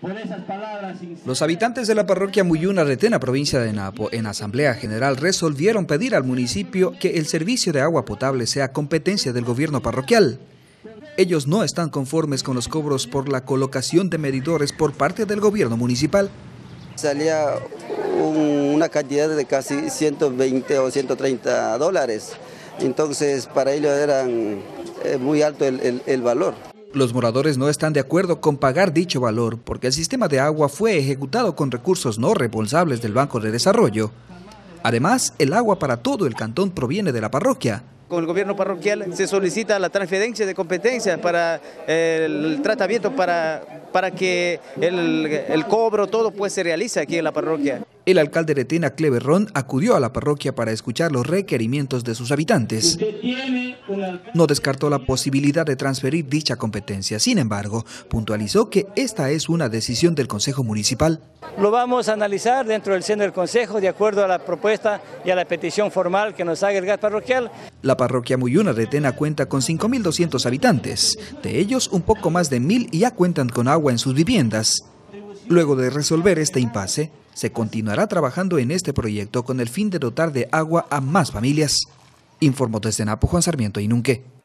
Los habitantes de la parroquia Muyuna Retena, provincia de Napo, en Asamblea General resolvieron pedir al municipio que el servicio de agua potable sea competencia del gobierno parroquial. Ellos no están conformes con los cobros por la colocación de medidores por parte del gobierno municipal. Salía una cantidad de casi 120 o 130 dólares, entonces para ellos era muy alto el valor. Los moradores no están de acuerdo con pagar dicho valor porque el sistema de agua fue ejecutado con recursos no reembolsables del Banco de Desarrollo. Además, el agua para todo el cantón proviene de la parroquia. Con el gobierno parroquial se solicita la transferencia de competencias para el tratamiento, para que el cobro, todo pues se realice aquí en la parroquia. El alcalde de Retena, Cleverrón, acudió a la parroquia para escuchar los requerimientos de sus habitantes. No descartó la posibilidad de transferir dicha competencia. Sin embargo, puntualizó que esta es una decisión del Consejo Municipal. Lo vamos a analizar dentro del seno del Consejo de acuerdo a la propuesta y a la petición formal que nos haga el GAT parroquial. La parroquia Muyuna Retena cuenta con 5.200 habitantes. De ellos, un poco más de 1.000 ya cuentan con agua en sus viviendas. Luego de resolver este impasse, se continuará trabajando en este proyecto con el fin de dotar de agua a más familias. Informó desde Napo Juan Sarmiento Inunque.